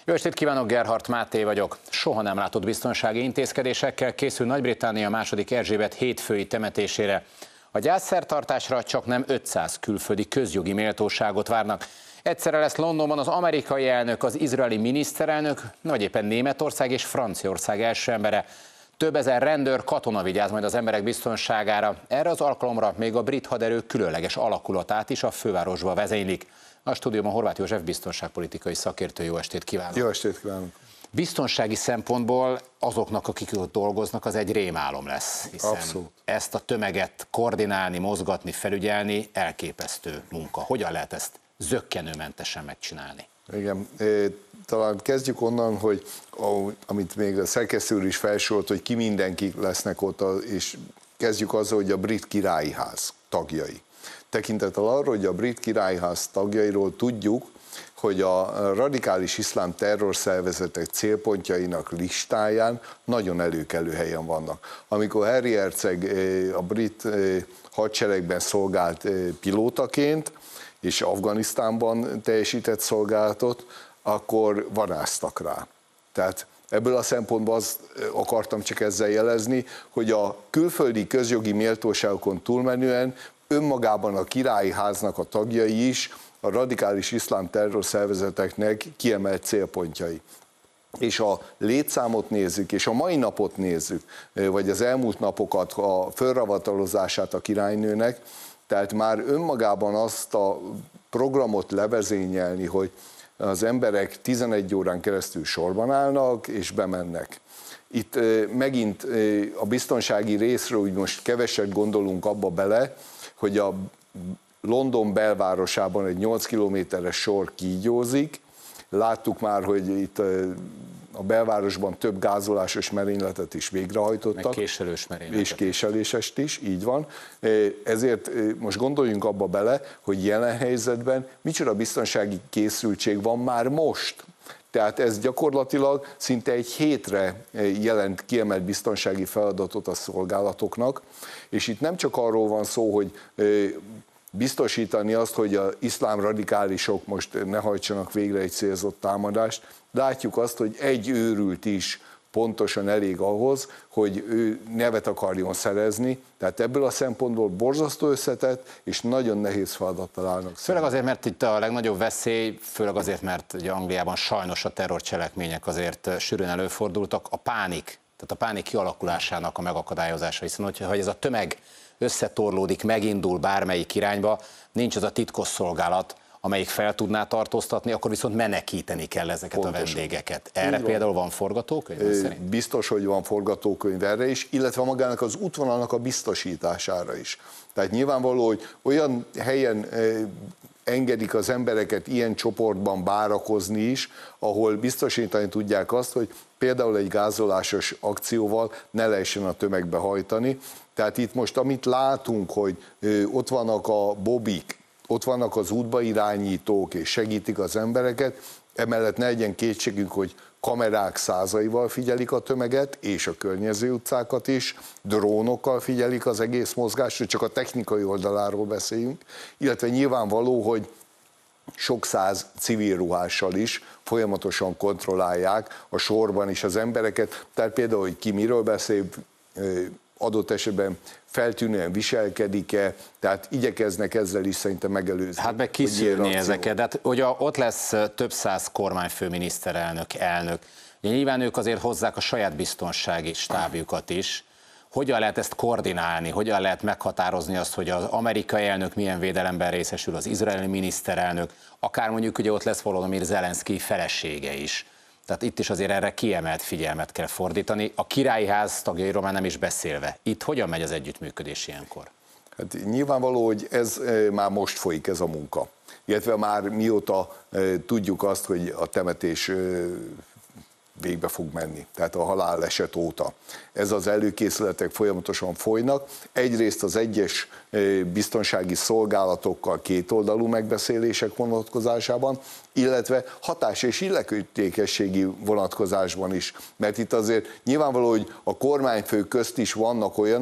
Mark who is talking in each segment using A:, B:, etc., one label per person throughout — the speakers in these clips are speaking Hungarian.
A: Jó estét kívánok, Gerhardt Máté vagyok. Soha nem látott biztonsági intézkedésekkel készül Nagy-Britannia második Erzsébet hétfői temetésére. A gyászszertartásra csak nem 500 külföldi közjogi méltóságot várnak. Egyszerre lesz Londonban az amerikai elnök, az izraeli miniszterelnök, vagy éppen Németország és Franciaország első embere. Több ezer rendőr, katona vigyáz majd az emberek biztonságára. Erre az alkalomra még a brit haderő különleges alakulatát is a fővárosba vezénylik. A stúdióban Horváth József biztonságpolitikai szakértő, jó estét kívánok!
B: Jó estét kívánok!
A: Biztonsági szempontból azoknak, akik ott dolgoznak, az egy rémálom lesz, hiszen
B: abszolút.
A: Ezt a tömeget koordinálni, mozgatni, felügyelni elképesztő munka. Hogyan lehet ezt zökkenőmentesen megcsinálni?
B: Igen, talán kezdjük onnan, hogy amit még a szerkesztő úr is felsorolt, hogy ki mindenki lesznek ott, és kezdjük azzal, hogy a brit királyi ház tagjai. Tekintettel arra, hogy a brit királyház tagjairól tudjuk, hogy a radikális iszlám terrorszervezetek célpontjainak listáján nagyon előkelő helyen vannak. Amikor Harry herceg a brit hadseregben szolgált pilótaként, és Afganisztánban teljesített szolgálatot, akkor varáztak rá. Tehát ebből a szempontból azt akartam csak ezzel jelezni, hogy a külföldi közjogi méltóságokon túlmenően önmagában a királyi háznak a tagjai is a radikális iszlám terrorszervezeteknek kiemelt célpontjai. És a létszámot nézzük, és a mai napot nézzük, vagy az elmúlt napokat, a fölravatalozását a királynőnek, tehát már önmagában azt a programot levezényelni, hogy az emberek 11 órán keresztül sorban állnak, és bemennek. Itt megint a biztonsági részről úgy most keveset gondolunk abba bele, hogy a London belvárosában egy 8 kilométeres sor kígyózik. Láttuk már, hogy itt a belvárosban több gázolásos merényletet is végrehajtottak.
A: Meg késelős merényletet.
B: És késelésest is, így van. Ezért most gondoljunk abba bele, hogy jelen helyzetben micsoda biztonsági készültség van már most. Tehát ez gyakorlatilag szinte egy hétre jelent kiemelt biztonsági feladatot a szolgálatoknak, és itt nem csak arról van szó, hogy biztosítani azt, hogy az iszlám radikálisok most ne hajtsanak végre egy célzott támadást, látjuk azt, hogy egy őrült is pontosan elég ahhoz, hogy ő nevet akarjon szerezni, tehát ebből a szempontból borzasztó összetett és nagyon nehéz feladattal állnak.
A: Főleg azért, mert itt a legnagyobb veszély, főleg azért, mert ugye Angliában sajnos a terrorcselekmények azért sűrűn előfordultak, a pánik, tehát a pánik kialakulásának a megakadályozása, hiszen hogyha ez a tömeg összetorlódik, megindul bármelyik irányba, nincs az a titkosszolgálat, amelyik fel tudná tartóztatni, akkor viszont menekíteni kell ezeket pontosan a vendégeket. Erre például van forgatókönyv szerint?
B: Biztos, hogy van forgatókönyv erre is, illetve magának az útvonalnak a biztosítására is. Tehát nyilvánvaló, hogy olyan helyen engedik az embereket ilyen csoportban várakozni is, ahol biztosítani tudják azt, hogy például egy gázolásos akcióval ne lehessen a tömegbe hajtani. Tehát itt most amit látunk, hogy ott vannak a bobik, ott vannak az útbairányítók, és segítik az embereket, emellett ne legyen kétségünk, hogy kamerák százaival figyelik a tömeget, és a környező utcákat is, drónokkal figyelik az egész mozgást, csak a technikai oldaláról beszéljünk, illetve nyilvánvaló, hogy sok száz civil ruhással is folyamatosan kontrollálják a sorban is az embereket, tehát például, hogy ki miről beszél, adott esetben feltűnően viselkedik-e, tehát igyekeznek ezzel is szerintem megelőzni.
A: Hát meg kiszűrni ezeket, de hát ugye ott lesz több száz kormányfő, miniszterelnök, elnök. Ugye nyilván ők azért hozzák a saját biztonsági stábjukat is. Hogyan lehet ezt koordinálni, hogyan lehet meghatározni azt, hogy az amerikai elnök milyen védelemben részesül, az izraeli miniszterelnök, akár mondjuk ugye ott lesz Volodymyr Zelenszkij felesége is. Tehát itt is azért erre kiemelt figyelmet kell fordítani, a királyi ház tagjairól már nem is beszélve. Itt hogyan megy az együttműködés ilyenkor? Hát
B: nyilvánvaló, hogy ez már most folyik ez a munka. Illetve már mióta tudjuk azt, hogy a temetés végbe fog menni, tehát a haláleset óta. Ez az előkészületek folyamatosan folynak. Egyrészt az egyes biztonsági szolgálatokkal kétoldalú megbeszélések vonatkozásában, illetve hatás- és illetékességi vonatkozásban is. Mert itt azért nyilvánvaló, hogy a kormányfők közt is vannak olyanok,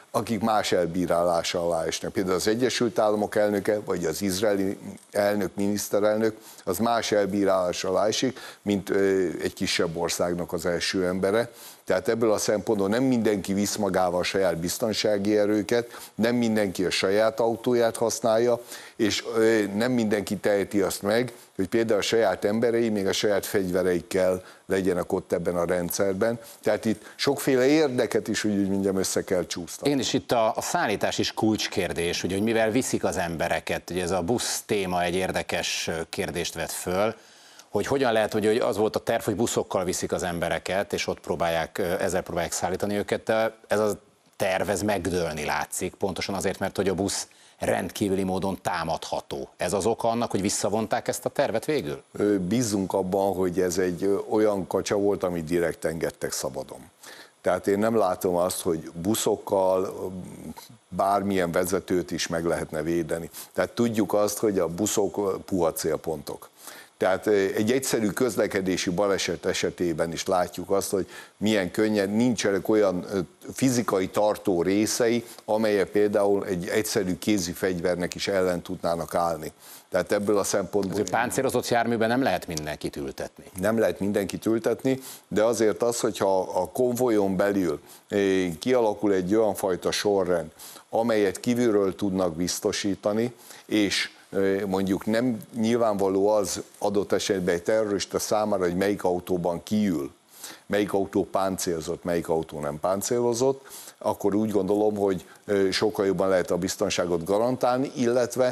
B: akik más elbírálásra alá esnek. Például az Egyesült Államok elnöke, vagy az izraeli elnök, miniszterelnök, az más elbírálásra alá esik, mint egy kisebb országnak az első embere. Tehát ebből a szempontból nem mindenki visz magával a saját biztonsági erőket, nem mindenki a saját autóját használja, és nem mindenki teheti azt meg, hogy például a saját emberei, még a saját fegyvereikkel legyenek ott ebben a rendszerben. Tehát itt sokféle érdeket is, úgy mondjam, össze kell csúsztatni.
A: Én is itt a szállítás is kulcskérdés, ugye, hogy mivel viszik az embereket, ugye ez a busz téma egy érdekes kérdést vet föl, hogy hogyan lehet, hogy az volt a terv, hogy buszokkal viszik az embereket, és ott ezzel próbálják szállítani őket, de ez a terv, ez megdőlni látszik, pontosan azért, mert hogy a busz rendkívüli módon támadható. Ez az oka annak, hogy visszavonták ezt a tervet végül?
B: Bízzunk abban, hogy ez egy olyan kacsa volt, amit direkt engedtek szabadon. Tehát én nem látom azt, hogy buszokkal bármilyen vezetőt is meg lehetne védeni. Tehát tudjuk azt, hogy a buszok puha célpontok. Tehát egy egyszerű közlekedési baleset esetében is látjuk azt, hogy milyen könnyen nincsenek olyan fizikai tartó részei, amelyek például egy egyszerű kézi fegyvernek is ellen tudnának állni. Tehát ebből a szempontból...
A: Az páncélozott járműben nem lehet mindenkit ültetni.
B: Nem lehet mindenkit ültetni, de azért az, hogyha a konvojon belül kialakul egy olyan fajta sorrend, amelyet kívülről tudnak biztosítani, és mondjuk nem nyilvánvaló az adott esetben egy terrorista számára, hogy melyik autóban kiül, melyik autó páncélozott, melyik autó nem páncélozott, akkor úgy gondolom, hogy sokkal jobban lehet a biztonságot garantálni, illetve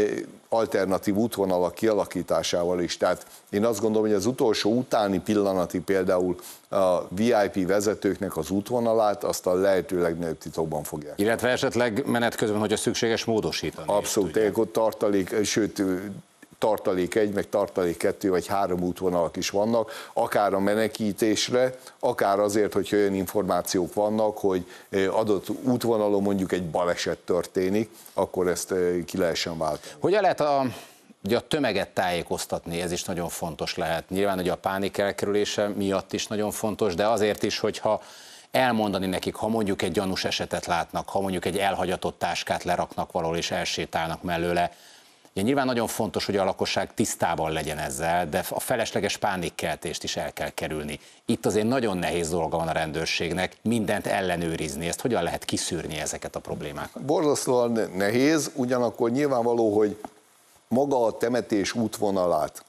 B: alternatív útvonalak kialakításával is. Tehát én azt gondolom, hogy az utolsó utáni pillanati például a VIP vezetőknek az útvonalát azt a lehető legnagyobb titokban fogják.
A: Illetve esetleg menet közben, hogy a szükséges módosítani.
B: Abszolút, ott tartalék, sőt tartalék 1, meg tartalék 2 vagy 3 útvonalak is vannak, akár a menekítésre, akár azért, hogy olyan információk vannak, hogy adott útvonalon mondjuk egy baleset történik, akkor ezt ki lehessen váltani.
A: Hogyan lehet ugye a tömeget tájékoztatni, ez is nagyon fontos lehet. Nyilván, hogy a pánik elkerülése miatt is nagyon fontos, de azért is, hogyha elmondani nekik, ha mondjuk egy gyanús esetet látnak, ha mondjuk egy elhagyatott táskát leraknak valahol és elsétálnak mellőle. Ugye nyilván nagyon fontos, hogy a lakosság tisztában legyen ezzel, de a felesleges pánikkeltést is el kell kerülni. Itt azért nagyon nehéz dolga van a rendőrségnek mindent ellenőrizni. Ezt hogyan lehet kiszűrni ezeket a problémákat?
B: Borzasztóan nehéz, ugyanakkor nyilvánvaló, hogy maga a temetés útvonalát,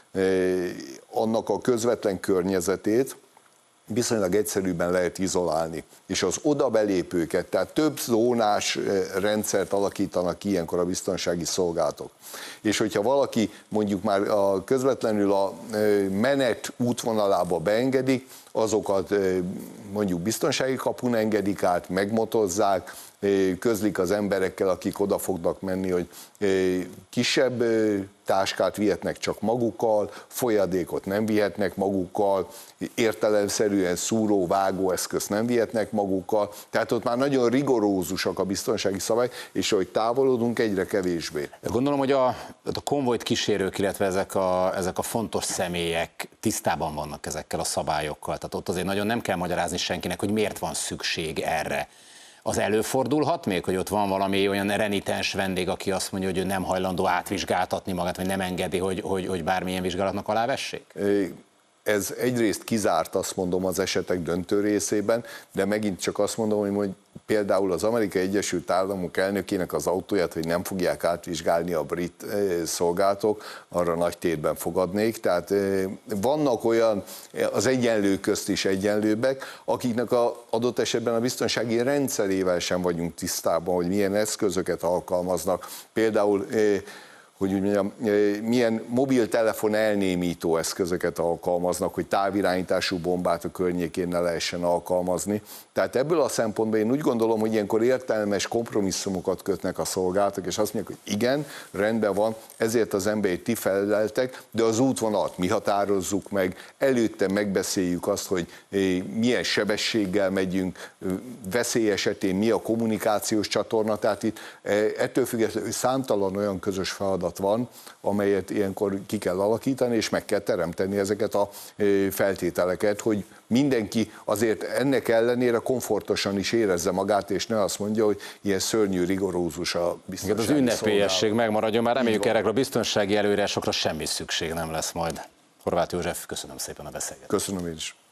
B: annak a közvetlen környezetét viszonylag egyszerűbben lehet izolálni, és az oda belépőket, tehát több zónás rendszert alakítanak ki ilyenkor a biztonsági szolgálatok. És hogyha valaki mondjuk már közvetlenül a menet útvonalába beengedik, azokat mondjuk biztonsági kapun engedik át, megmotozzák, közlik az emberekkel, akik oda fognak menni, hogy kisebb táskát vihetnek csak magukkal, folyadékot nem vihetnek magukkal, értelemszerűen szúró, vágó eszközt nem vihetnek magukkal, tehát ott már nagyon rigorózusak a biztonsági szabályok, és ahogy távolodunk, egyre kevésbé.
A: Gondolom, hogy a konvojt kísérők, illetve ezek a fontos személyek tisztában vannak ezekkel a szabályokkal, tehát ott azért nagyon nem kell magyarázni senkinek, hogy miért van szükség erre. Az előfordulhat még, hogy ott van valami olyan renitens vendég, aki azt mondja, hogy ő nem hajlandó átvizsgáltatni magát, vagy nem engedi, hogy bármilyen vizsgálatnak alávessék?
B: Ez egyrészt kizárt, azt mondom, az esetek döntő részében, de megint csak azt mondom, hogy például az Amerikai Egyesült Államok elnökének az autóját, hogy nem fogják átvizsgálni a brit szolgálatok, arra nagy térben fogadnék. Tehát vannak olyan, az egyenlők közt is egyenlőbbek, akiknek adott esetben a biztonsági rendszerével sem vagyunk tisztában, hogy milyen eszközöket alkalmaznak. Például hogy úgy mondjam, milyen mobiltelefon elnémító eszközöket alkalmaznak, hogy távirányítású bombát a környékén ne lehessen alkalmazni. Tehát ebből a szempontból én úgy gondolom, hogy ilyenkor értelmes kompromisszumokat kötnek a szolgálatok, és azt mondják, hogy igen, rendben van, ezért az embert ti feleltek, de az útvonalat mi határozzuk meg, előtte megbeszéljük azt, hogy milyen sebességgel megyünk, veszély esetén mi a kommunikációs csatorna, tehát itt ettől függetlenül számtalan olyan közös feladat feladat van, amelyet ilyenkor ki kell alakítani, és meg kell teremteni ezeket a feltételeket, hogy mindenki azért ennek ellenére komfortosan is érezze magát, és ne azt mondja, hogy ilyen szörnyű, rigorózus a biztonsági
A: Az ünnepélyesség
B: szolgálat.
A: megmaradjon, már reméljük erre a biztonsági előírásokra semmi szükség nem lesz majd. Horváth József, köszönöm szépen a beszélgetést.
B: Köszönöm én is.